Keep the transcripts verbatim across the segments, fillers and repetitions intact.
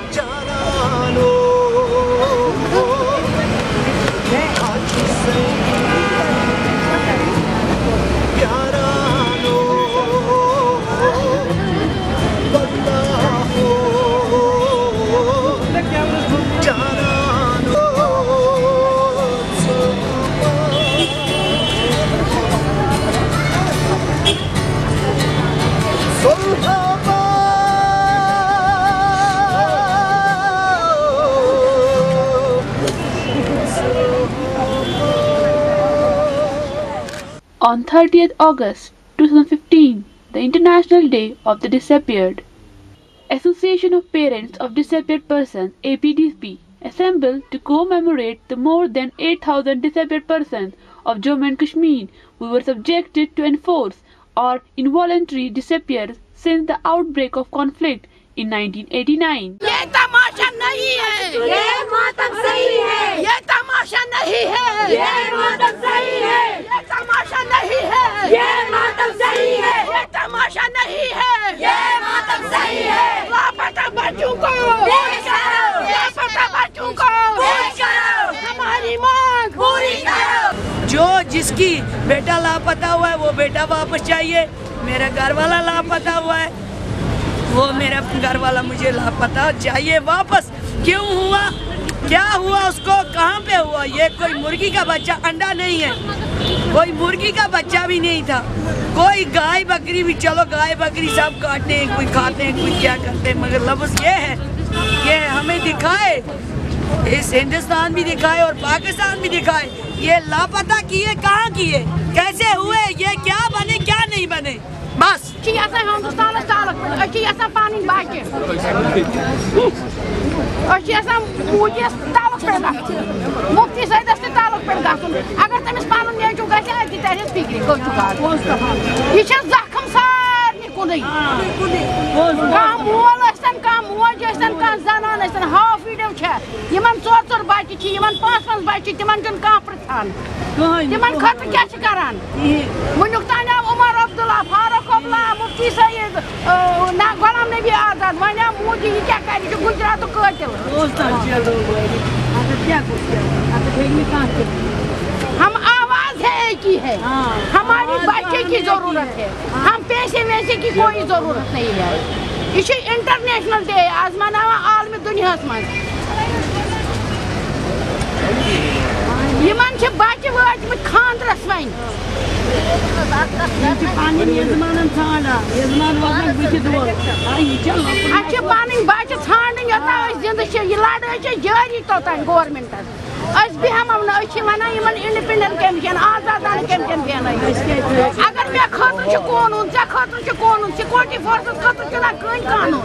On thirtieth August two thousand fifteen, the International Day of the Disappeared, Association of Parents of Disappeared Persons A P D P assembled to commemorate the more than eight thousand disappeared persons of Jammu and Kashmir who were subjected to enforced or involuntary disappearance since the outbreak of conflict in nineteen eighty-nine. ये तमाशा नहीं है, ये मातम सही है, ये तमाशा नहीं है, ये मातम सही है, ये तमाशा नहीं है, ये मातम सही है, ये तमाशा नहीं है, ये मातम सही है। लापता बच्चों को पूरी करो, लापता बच्चों को पूरी करो, हमारी मांग पूरी करो। जो जिसकी बेटा लापता हुआ है वो बेटा वापस चाहिए, मेरा घर वाला लापता हुआ है वो मेरा घर वाला मुझे लापता चाहिए वापस। क्यों हुआ, क्या हुआ, उसको कहाँ पे हुआ? ये कोई मुर्गी का बच्चा, अंडा नहीं है, कोई मुर्गी का बच्चा भी नहीं था, कोई गाय बकरी भी, चलो गाय बकरी सब काटते हैं, कोई खाते हैं, कोई क्या करते हैं, मगर लफ्ज़ ये है, ये हमें दिखाए, इस हिंदुस्तान भी दिखाए और पाकिस्तान भी दिखाए, ये लापता किए, कहाँ किए, कैसे हुए, ये क्या बने क्या नहीं बने, बस। हिंदुस्तान पानी बाकी मूजिस तालुक पे मुफ्ती सैदस ते तालुक पे अगर तमिस पान नेचू गि अति तरस फिक्री यह जख्म सारे कुन कह मोल कह मोज कह जनान हाफ वीडियो चोर चोर बच्चे पांच पांच बच्चे तिमन कह पृछान तिमन खत क्या करान वनुक तान आव उमर अब्दुल्ला फारूक अब्दुल्ला मुफ्ती सैयद गुलाम नबी आजाद वन आव मोदी यह क्या कर गुजरात कातिल। हम आवाज है एक ही है, हमारी बच्चे की जरूरत है, हम पैसे वैसे की कोई जरूरत नहीं है। यह इंटरनेशनल डे आज मनावा आलमी दुनिया मज बच्चे वाचम खानदरस वन पानी बच्चे ान योता जिंद यह लड़ाई जारी तोतान गवर्नमेंटस बेहम वन इंडिपेंडेंट कमीशन आजादान कमीशन अगर मे खतर कानून ऐ खतर कानून सिक्योरिटी फोर्स खतर कहीं कानून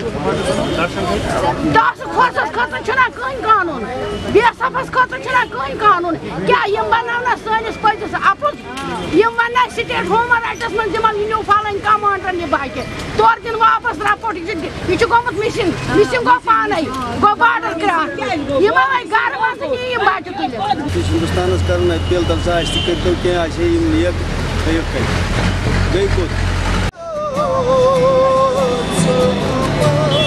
टास्क फोर्स खतर कहीं कानून बी एस एफ खतर कहीं कानून क्या यम बनाना सैनिस पतिस अपुज यम वन स्टेट ह्यूमन राइट्स मन दिम यूनिव फलन कमांडर यह बच्चे तौर दिन वापस रपोर्ट यह गोमुत मिसिंग मिसिंग गो पान गो बॉर्डर क्रॉस यम आई घर वस यह बच्चे हिंदुस्तान कर अपील दलसा करो क्या नेक गई